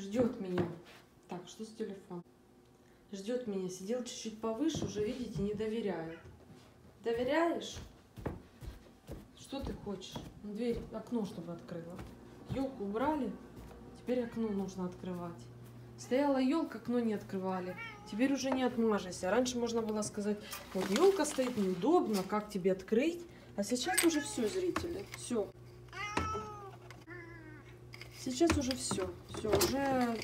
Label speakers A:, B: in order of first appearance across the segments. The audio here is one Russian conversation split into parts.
A: Ждет меня. Так, что с телефоном? Ждет меня. Сидел чуть-чуть повыше, уже, видите, не доверяет. Доверяешь? Что ты хочешь? Дверь, окно, чтобы открыла. Елку убрали, теперь окно нужно открывать. Стояла елка, окно не открывали. Теперь уже не отмажешься. Раньше можно было сказать, вот елка стоит, неудобно, как тебе открыть? А сейчас уже все, зрители, все. Сейчас уже все. Все, уже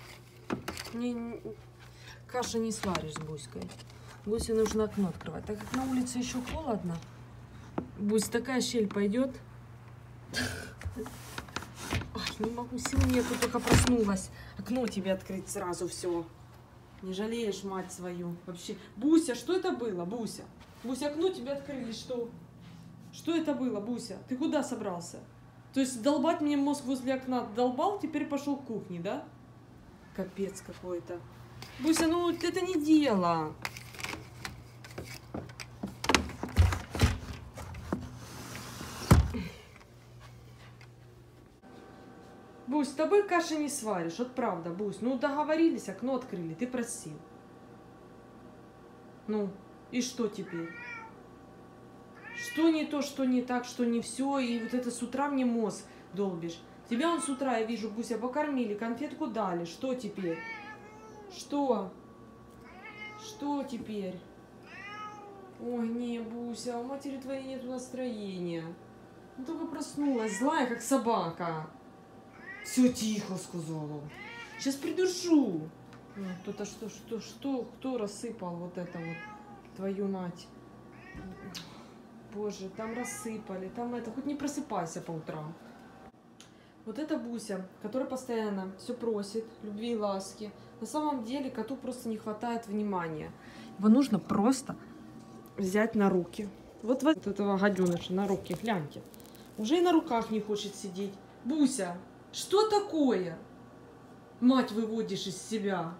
A: каши не сваришь с Буськой. Бусе нужно окно открывать. Так как на улице еще холодно, Бусь, такая щель пойдет. Ой, не могу, сил нету, только проснулась. Окно тебе открыть сразу, все. Не жалеешь мать свою. Вообще. Буся, что это было, Буся? Буся, окно тебе открыли, что? Что это было, Буся? Ты куда собрался? То есть долбать мне мозг возле окна долбал, теперь пошел к кухне, да? Капец какой-то. Буся, ну это не дело. Бусь, с тобой каши не сваришь, вот правда, Бусь. Ну договорились, окно открыли, ты просил. Ну, и что теперь? Что не то, что не так, что не все, и вот это с утра мне мозг долбишь. Тебя он с утра, я вижу, Буся, покормили, конфетку дали, что теперь? Что? Что теперь? Ой, не, Буся, у матери твоей нет настроения. Ну только проснулась, злая, как собака. Все тихо, сказала. Сейчас придушу. Кто-то кто рассыпал вот это вот, твою мать. Боже, там рассыпали, там это, хоть не просыпайся по утрам. Вот это Буся, которая постоянно все просит, любви и ласки. На самом деле коту просто не хватает внимания. Его нужно просто взять на руки. Вот этого гаденыша на руки, гляньте. Уже и на руках не хочет сидеть. Буся, что такое? Мать, выводишь из себя.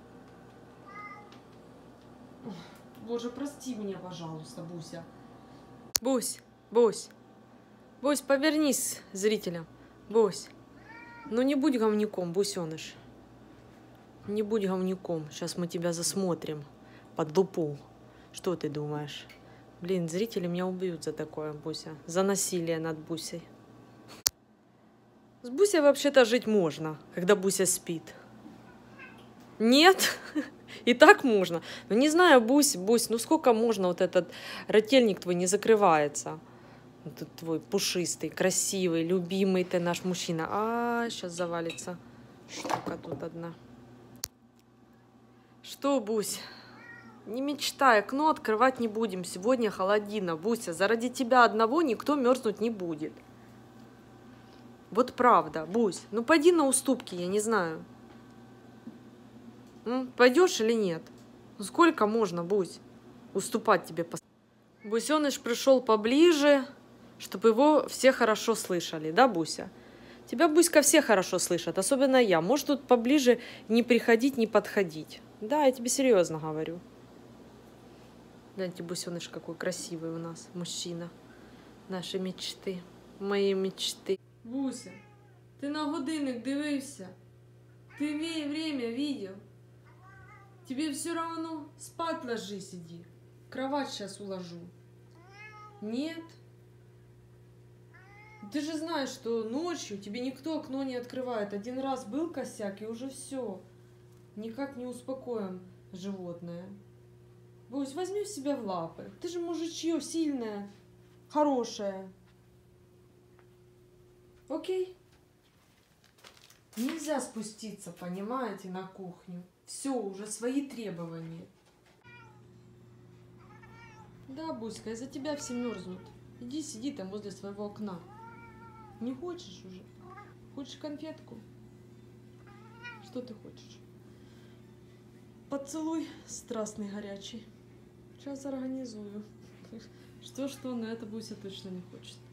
A: Боже, прости меня, пожалуйста, Буся. Бусь, Бусь, Бусь, повернись зрителям. Бусь, ну не будь говнюком, Бусеныш. Не будь говнюком. Сейчас мы тебя засмотрим под лупу. Что ты думаешь? Блин, зрители меня убьют за такое, Буся. За насилие над Бусей. С Бусей вообще-то жить можно, когда Буся спит. Нет? И так можно. Ну не знаю, Бусь, ну сколько можно, вот этот ротельник твой не закрывается. Вот твой пушистый, красивый, любимый ты наш мужчина. А, сейчас завалится. Штука тут одна. Что, Бусь? Не мечтай, окно открывать не будем. Сегодня холодина, Буся. Заради тебя одного никто мерзнуть не будет. Вот правда, Бусь. Ну пойди на уступки, я не знаю. Пойдешь или нет? Ну сколько можно, Бусь, уступать тебе? Бусеныш пришел поближе, чтобы его все хорошо слышали, да, Буся? Тебя, Буська, все хорошо слышат, особенно я. Может, тут поближе не приходить, не подходить. Да, я тебе серьезно говорю. Гляньте, Бусеныш какой красивый у нас мужчина. Наши мечты, мои мечты. Буся, ты на годинник дивився? Ты время видел? Тебе все равно спать ложись, иди. Кровать сейчас уложу. Нет? Ты же знаешь, что ночью тебе никто окно не открывает. Один раз был косяк, и уже все. Никак не успокоим животное. Бусь, возьми себя в лапы. Ты же мужичье, сильная, хорошая. Окей? Нельзя спуститься, понимаете, на кухню. Все, уже свои требования. Да, Буська, из-за тебя все мерзнут. Иди сиди там возле своего окна. Не хочешь уже? Хочешь конфетку? Что ты хочешь? Поцелуй страстный, горячий. Сейчас организую. Что, но это Буся точно не хочет.